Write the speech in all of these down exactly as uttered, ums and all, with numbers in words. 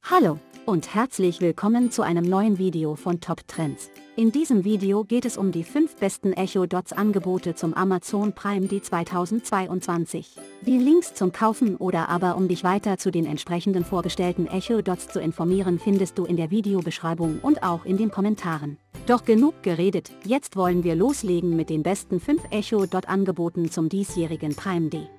Hallo und herzlich willkommen zu einem neuen Video von Top Trends. In diesem Video geht es um die fünf besten Echo Dots Angebote zum Amazon Prime Day zweitausendzweiundzwanzig. Die Links zum Kaufen oder aber um dich weiter zu den entsprechenden vorgestellten Echo Dots zu informieren findest du in der Videobeschreibung und auch in den Kommentaren. Doch genug geredet, jetzt wollen wir loslegen mit den besten fünf Echo Dot Angeboten zum diesjährigen Prime Day.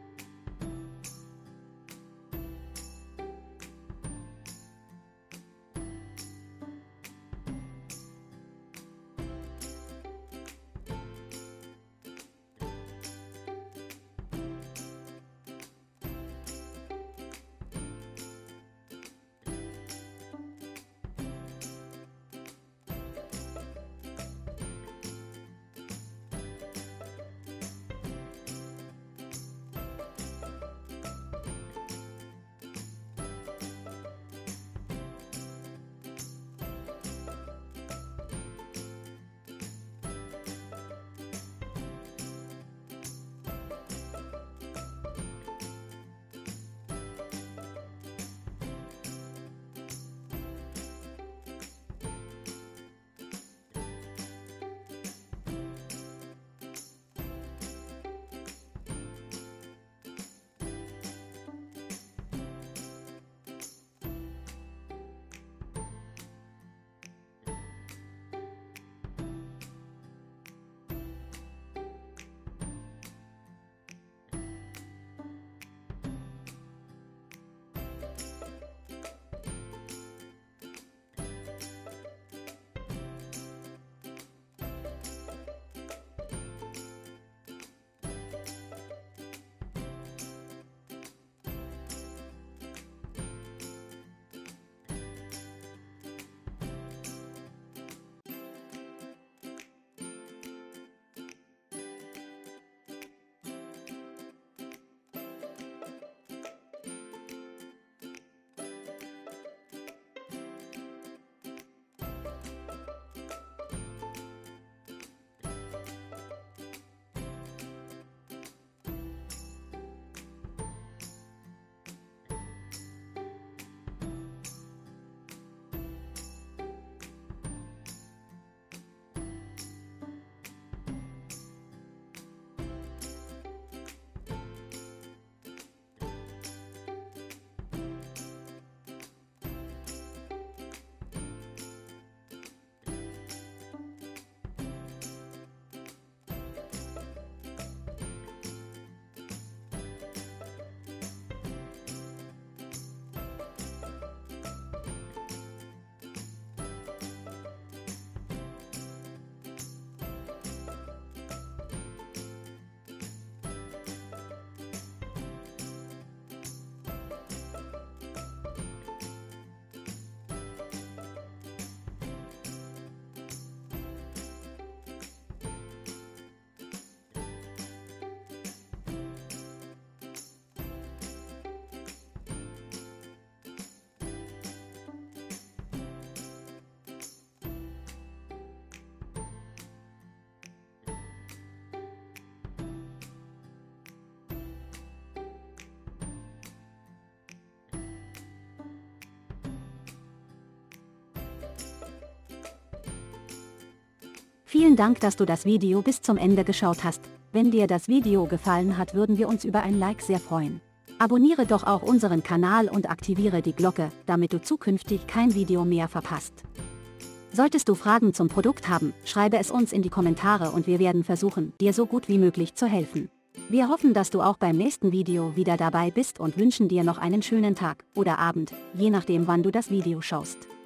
Vielen Dank, dass du das Video bis zum Ende geschaut hast. Wenn dir das Video gefallen hat, würden wir uns über ein Like sehr freuen. Abonniere doch auch unseren Kanal und aktiviere die Glocke, damit du zukünftig kein Video mehr verpasst. Solltest du Fragen zum Produkt haben, schreibe es uns in die Kommentare und wir werden versuchen, dir so gut wie möglich zu helfen. Wir hoffen, dass du auch beim nächsten Video wieder dabei bist und wünschen dir noch einen schönen Tag oder Abend, je nachdem wann du das Video schaust.